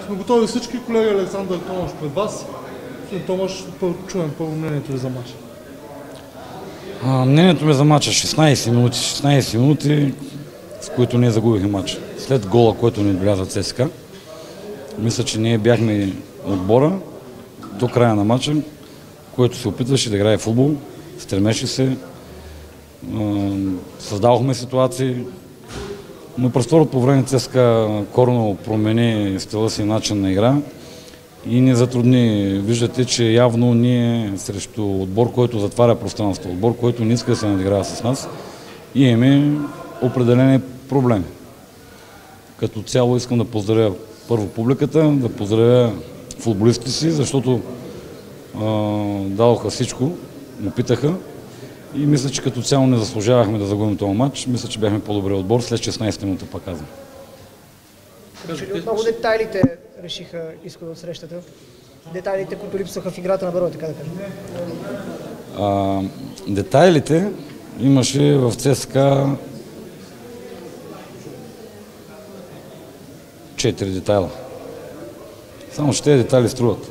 сме готови всички. Колега Александър Томаш пред вас. Господин Томаш, чуем първо мнението ви за матча. Мнението ми за матча 16 минути, с които ние загубихме матча. След гола, който ни отбеляза ЦСКА, мисля, че ние бяхме отбора до края на матча, който се опитваше да играе футбол, стремеше се, създавахме ситуации, но през второто време ЦСКА коренно промени стила си начин на игра и ни затрудни. Виждате, че явно ние срещу отбор, който затваря пространство, отбор, който не иска да се надиграва с нас, и имаме определени проблеми. Като цяло искам да поздравя първо публиката, да поздравя футболистите си, защото дадоха всичко, опитаха и мисля, че като цяло не заслужавахме да загубим този матч. Мисля, че бяхме по-добре отбор след 16 минути, пак казвам. Много детайлите решиха изхода от срещата? Детайлите, които липсваха в играта на Берое, така да кажем? Детайлите имаше в ЦСКА 4 детайла. Само че тези детайли струват.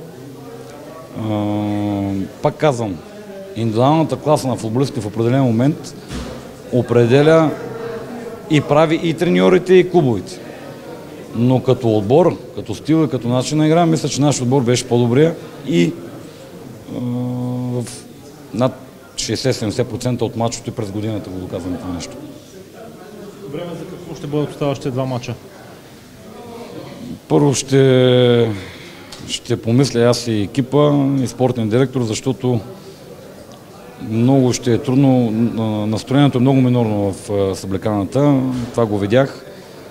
Пак казвам, индивидуалната класа на футболистите в определен момент определя и прави и треньорите, и клубовите. Но като отбор, като стил и като начин на игра, мисля, че нашия отбор беше по-добрия и в над 60-70% от мачовете през годината го доказваме това нещо. Време за какво ще бъдат оставащите два мача? Първо ще помисля аз и екипа, и спортен директор, защото много ще е трудно. Настроението е много минорно в съблеканата, това го видях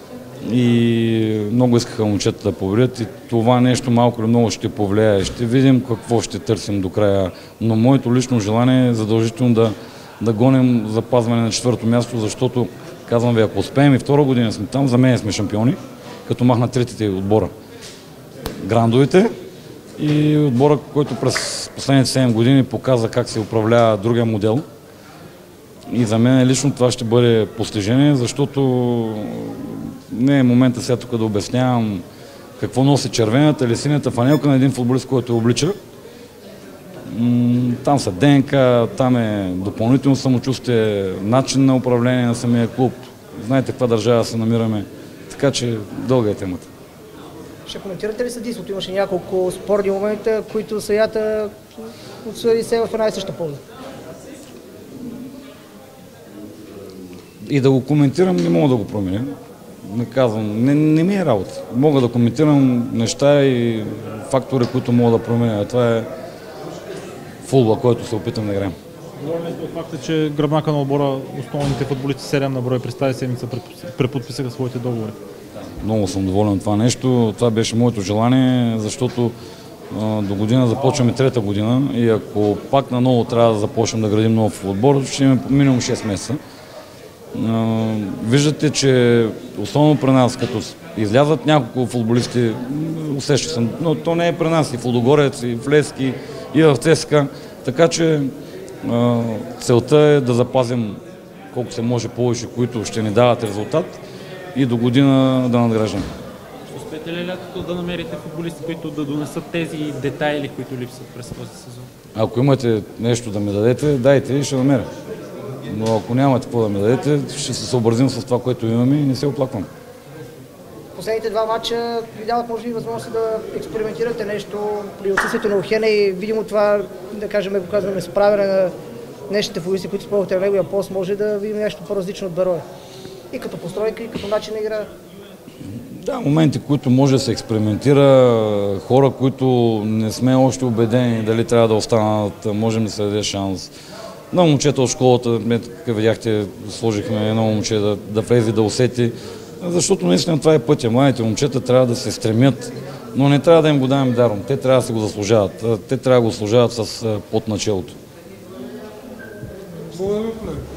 и много искаха момчета да победят и това нещо малко или много ще повлияе. Ще видим какво ще търсим до края, но моето лично желание е задължително да гоним запазване на четвърто място, защото казвам ви, ако успеем и втора година сме там, за мен сме шампиони, като махна третите отбора. Грандовите и отбора, който през последните 7 години показа как се управлява другия модел. И за мен лично това ще бъде постижение, защото не е момента сега тук да обяснявам какво носи червената или синята фанелка на един футболист, който облича. Там са ДНК, там е допълнително самочувствие, начин на управление на самия клуб. Знаете каква държава се намираме, така че дълга е темата. Ще коментирате ли съдийството? Имаше няколко спорни момента, които съдията отсъди се в една и съща полза. И да го коментирам, не мога да го променя. Не казвам, не ми е работа. Мога да коментирам неща и фактори, които мога да променя. Това е футбола, който се опитам да играем. Говорим за факта, че гръбнака на отбора, основните футболисти 7 на брой през тази седмица преподписаха своите договори. Много съм доволен от това нещо. Това беше моето желание, защото до година започваме трета година и ако пак наново трябва да започнем да градим нов отбор, ще имаме минимум 6 месеца. Виждате, че особено при нас, като излязат няколко футболисти, усеща се, но то не е при нас, и в Лудогорец, и в Левски, и в ЦСКА, така че целта е да запазим колко се може повече, които ще ни дават резултат и до година да надграждаме. Ще успеете ли лятото да намерите футболисти, които да донесат тези детайли, които липсват през този сезон? Ако имате нещо да ми дадете, дайте и ще намеря. Но ако нямате какво да ми дадете, ще се съобразим с това, което имаме и не се оплаквам. Последните два матча ви дадат може би възможност да експериментирате нещо при отсъствието на Охене и видимо това, да кажем, го казваме, справяне на днешните футболисти, които използвате на неговия пост, може да видим нещо по-различно от Берое. И като постройка, и като начин на игра. Да, моменти, които може да се експериментира, хора, които не сме още убедени дали трябва да останат, можем да се даде шанс. На момчета от школата, как видяхте, сложихме едно момче да влезе, да усети, защото наистина това е пътя. Младите момчета трябва да се стремят, но не трябва да им го даваме даром. Те трябва да се го заслужават. Те трябва да го заслужават с пот на челото. Благодаря.